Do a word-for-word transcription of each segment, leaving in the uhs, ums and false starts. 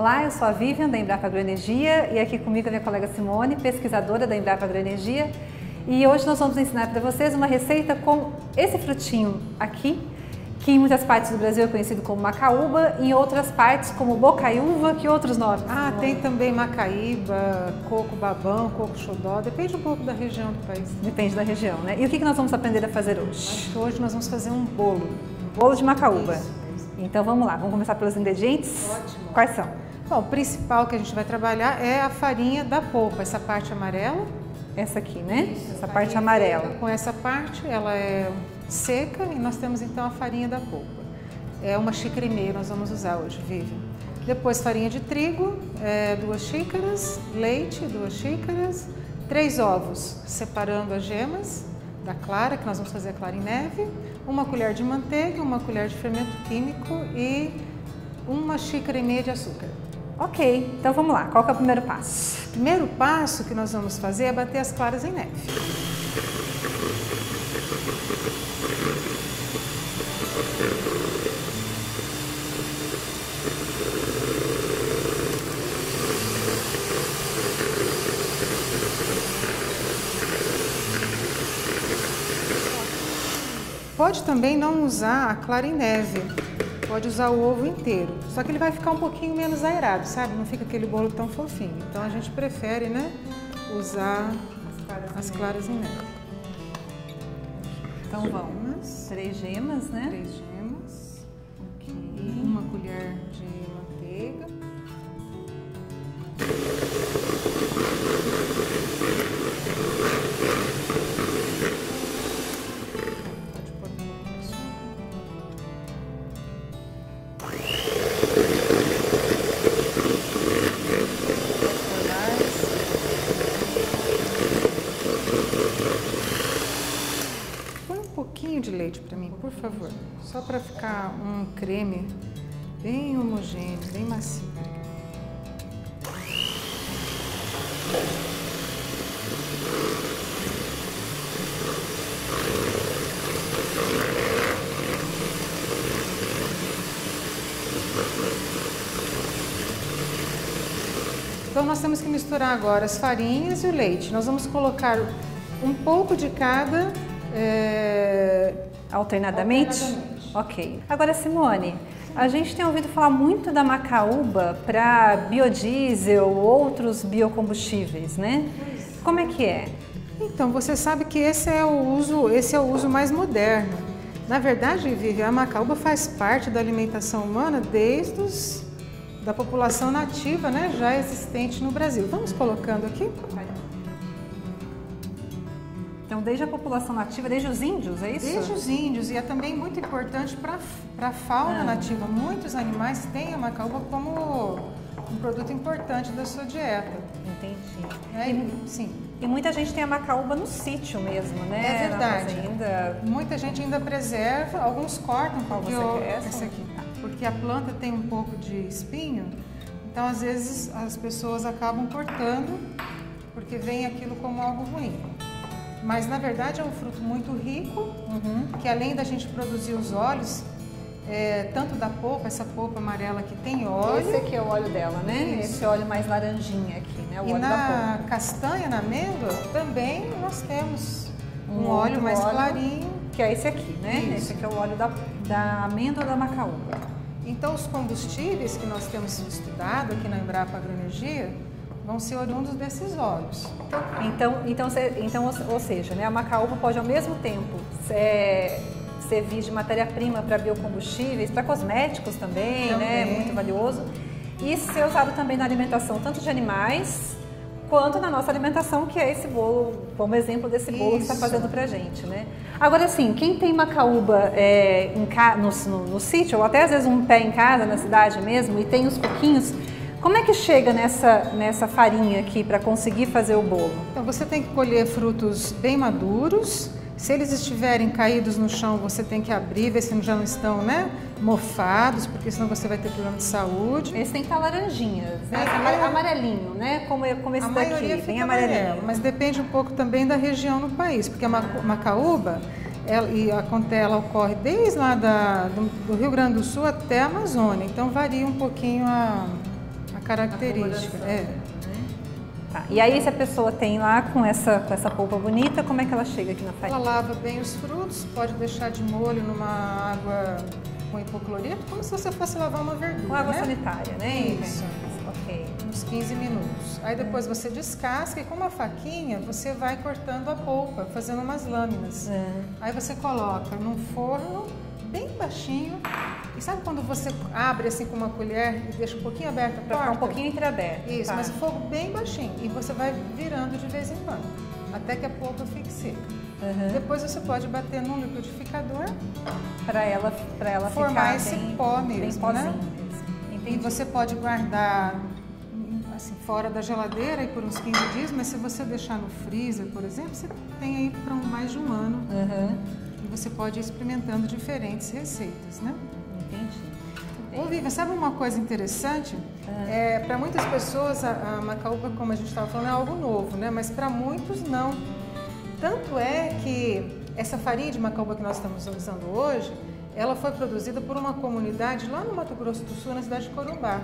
Olá, eu sou a Vivian da Embrapa Agroenergia e aqui comigo a minha colega Simone, pesquisadora da Embrapa Agroenergia. E hoje nós vamos ensinar para vocês uma receita com esse frutinho aqui, que em muitas partes do Brasil é conhecido como macaúba, e em outras partes como bocaiúva, que outros nomes? Ah, tem também macaíba, coco babão, coco xodó, depende um pouco da região do país. Depende da região, né? E o que nós vamos aprender a fazer hoje? Acho que hoje nós vamos fazer um bolo. Bolo de macaúba. Isso. Então vamos lá, vamos começar pelos ingredientes? Ótimo. Quais são? Bom, o principal que a gente vai trabalhar é a farinha da polpa, essa parte amarela. Essa aqui, né? Isso, essa parte amarela. Com essa parte, ela é seca e nós temos então a farinha da polpa. É uma xícara e meia nós vamos usar hoje, Vivian. Depois farinha de trigo, é, duas xícaras, leite, duas xícaras, três ovos, separando as gemas da clara, que nós vamos fazer a clara em neve, uma colher de manteiga, uma colher de fermento químico e uma xícara e meia de açúcar. Ok, então vamos lá, qual que é o primeiro passo? O primeiro passo que nós vamos fazer é bater as claras em neve. Pode também não usar a clara em neve, pode usar o ovo inteiro, só que ele vai ficar um pouquinho menos aerado, sabe? Não fica aquele bolo tão fofinho. Então a gente prefere, né, usar as claras em neve. Então vamos, três gemas, né? Três gemas, okay. E uma colher de manteiga. De leite para mim, por favor, só para ficar um creme bem homogêneo, bem macio. Então nós temos que misturar agora as farinhas e o leite. Nós vamos colocar um pouco de cada. É... Alternadamente? Alternadamente. Ok. Agora, Simone, a gente tem ouvido falar muito da macaúba para biodiesel ou outros biocombustíveis, né? Como é que é? Então, você sabe que esse é o uso, esse é o uso mais moderno. Na verdade, Vivi, a macaúba faz parte da alimentação humana desde os, da população nativa, né, já existente no Brasil. Vamos colocando aqui? Então, desde a população nativa, desde os índios, é isso? Desde os índios, e é também muito importante para a fauna ah. nativa. Muitos animais têm a macaúba como um produto importante da sua dieta. Entendi. É, e, sim. E muita gente tem a macaúba no sítio mesmo, né? É verdade. Na fazenda. Muita gente ainda preserva, alguns cortam. Qual você eu, quer? Essa aqui. Porque a planta tem um pouco de espinho, então às vezes as pessoas acabam cortando, porque vem aquilo como algo ruim. Mas na verdade é um fruto muito rico, uhum. que além da gente produzir os óleos, é, tanto da polpa, essa polpa amarela que tem óleo. Esse aqui é o óleo dela, né? Isso. Esse óleo mais laranjinha aqui, né? O e óleo na da polpa. castanha, na amêndoa, também nós temos um, um óleo mais óleo, clarinho. Que é esse aqui, né? Isso. Esse aqui é o óleo da, da amêndoa da macaúba. Então os combustíveis que nós temos estudado aqui na Embrapa Agroenergia vão ser oriundos desses óleos. Então, então, então ou seja, né, a macaúba pode ao mesmo tempo ser, servir de matéria-prima para biocombustíveis, para cosméticos também, também, né, muito valioso, e ser usado também na alimentação tanto de animais quanto na nossa alimentação, que é esse bolo, como exemplo desse bolo Isso. que está fazendo pra gente, né? Agora, assim, quem tem macaúba é, em ca... no, no, no sítio, ou até às vezes um pé em casa, na cidade mesmo, e tem os pouquinhos, como é que chega nessa, nessa farinha aqui para conseguir fazer o bolo? Então você tem que colher frutos bem maduros. Se eles estiverem caídos no chão, você tem que abrir, ver se já não estão, né, mofados, porque senão você vai ter problema de saúde. Esse tem que estar laranjinhas, né? É, amarelinho, né? Como, como esse a daqui, maioria bem amarelinho. Amarelo, mas depende um pouco também da região no país, porque a macaúba, ela, e a ela ocorre desde lá da, do, do Rio Grande do Sul até a Amazônia, então varia um pouquinho a, a característica. É. Tá. E aí, se a pessoa tem lá com essa, com essa polpa bonita, como é que ela chega aqui na farinha? Ela lava bem os frutos, pode deixar de molho numa água com hipoclorito, como se você fosse lavar uma verdura, Com água né? sanitária, né? Isso. Ok. Uns quinze minutos. Aí depois você descasca e com uma faquinha você vai cortando a polpa, fazendo umas lâminas. É. Aí você coloca num forno bem baixinho. E sabe quando você abre assim com uma colher e deixa um pouquinho aberta a Pra porta? ficar um pouquinho entreaberto. Isso, tá. mas o fogo bem baixinho. E você vai virando de vez em quando, até que a polpa fique seca. Uhum. Depois você pode bater num liquidificador Para ela, pra ela formar ficar esse bem, pó bem mesmo, pozinho né? mesmo. E Entendi. você pode guardar assim, fora da geladeira e por uns quinze dias, mas se você deixar no freezer, por exemplo, você tem aí para mais de um ano. Uhum. E você pode ir experimentando diferentes receitas, né? Entendi. Ô, Vivian, sabe uma coisa interessante? Ah. É, para muitas pessoas, a, a macaúba, como a gente estava falando, é algo novo, né? Mas para muitos, não. Tanto é que essa farinha de macaúba que nós estamos usando hoje, ela foi produzida por uma comunidade lá no Mato Grosso do Sul, na cidade de Corumbá.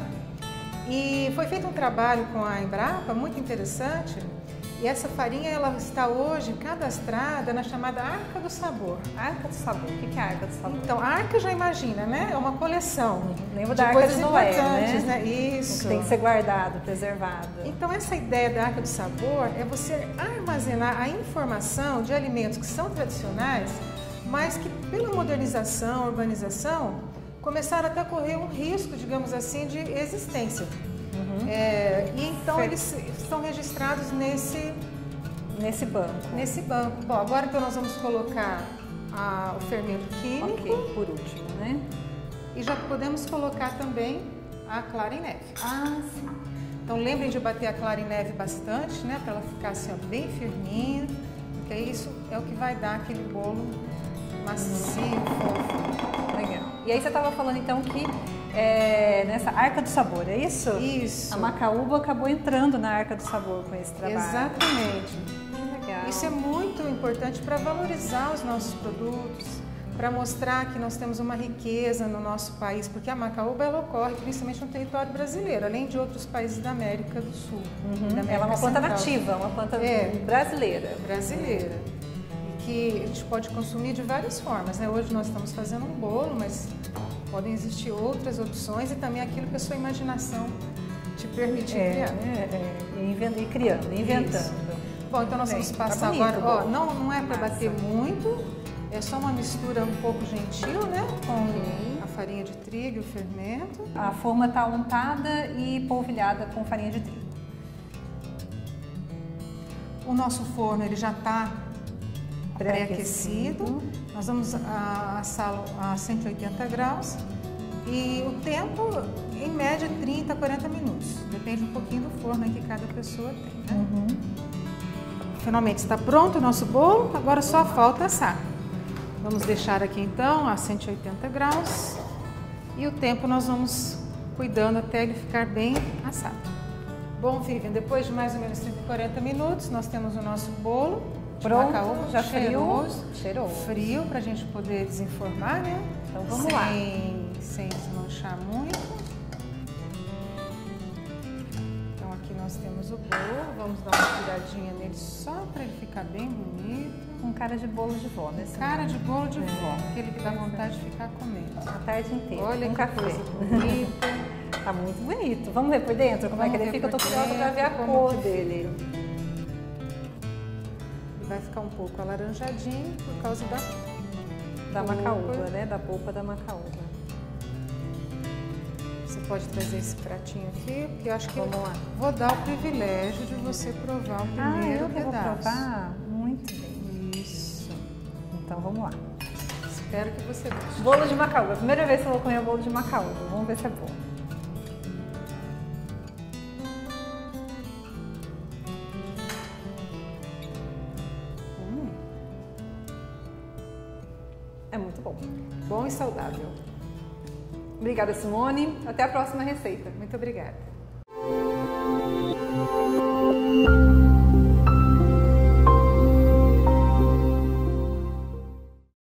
E foi feito um trabalho com a Embrapa muito interessante. E essa farinha ela está hoje cadastrada na chamada Arca do Sabor. Arca do Sabor. O que é a Arca do Sabor? Então, a Arca já imagina, né? É uma coleção. Lembro de da Arca coisas de Noé, importantes, né? né? Isso. Que tem que ser guardado, preservado. Então, essa ideia da Arca do Sabor é você armazenar a informação de alimentos que são tradicionais, mas que pela modernização, urbanização, começaram até a correr um risco, digamos assim, de existência. Uhum. É, e então Certo. eles estão registrados nesse, Nesse banco. nesse banco. Bom, agora então nós vamos colocar a, o fermento químico Ok, por último, né? e já podemos colocar também a clara em neve. Ah, sim. Então lembrem de bater a clara em neve bastante, né, para ela ficar assim ó, bem firminha, porque isso é o que vai dar aquele bolo macio, fofo. Legal. E aí você estava falando então que é, nessa Arca do Sabor, é isso? Isso. A macaúba acabou entrando na Arca do Sabor com esse trabalho. Exatamente. Que legal. Isso é muito importante para valorizar os nossos produtos, para mostrar que nós temos uma riqueza no nosso país, porque a macaúba ela ocorre principalmente no território brasileiro, além de outros países da América do Sul. Uhum. Da América Ela é uma planta Central. nativa, uma planta É. brasileira. Brasileira. E que a gente pode consumir de várias formas, né? Hoje nós estamos fazendo um bolo, mas podem existir outras opções e também aquilo que a sua imaginação te permitir É, criar. é, é. E, inven- e criando, inventando. Isso. Bom, então nós Bem, vamos tá passar bonito agora. o Ó, bolo. não, não é para Massa. bater muito, é só uma mistura um pouco gentil, né? Com Ok. a farinha de trigo e o fermento. A forma está untada e polvilhada com farinha de trigo. O nosso forno ele já está Pré-aquecido. pré-aquecido. Nós vamos a- assá-lo a cento e oitenta graus. E o tempo, em média, trinta a quarenta minutos. Depende um pouquinho do forno que cada pessoa tem, né? Uhum. Finalmente está pronto o nosso bolo, agora só falta assar. Vamos deixar aqui então a cento e oitenta graus e o tempo nós vamos cuidando até ele ficar bem assado. Bom, Vivian, depois de mais ou menos trinta e quarenta minutos, nós temos o nosso bolo de Pronto, macaúba, já cheiroso, frio. Cheiroso. frio para a gente poder desenformar, né? Então vamos sem, lá. Sem desmanchar muito. Então aqui nós temos o bolo, vamos dar uma viradinha nele só para ele ficar bem bonito. Com cara de bolo de vó, né? Cara de bolo de É. vó, aquele que dá vontade de ficar comendo. A tarde inteira. Olha com que café. coisa bonita. Tá muito bonito. Vamos ver por dentro como Vamos é que ele ver fica? Eu tô por curiosa pra ver a dentro, cor como que dele. Ele vai ficar um pouco alaranjadinho por causa da Da polpa. macaúba, né? Da polpa da macaúba. Você pode trazer esse pratinho aqui, porque eu acho que Vamos lá. vou dar o privilégio de você provar o Ah, primeiro eu que vou pedaço. provar? Muito bem. Isso. Então vamos lá. Espero que você goste. Bolo de macaúba. Primeira vez que eu vou comer bolo de macaúba. Vamos ver se é bom. Hum, É muito bom. bom e saudável. Obrigada, Simone. Até a próxima receita. Muito obrigada.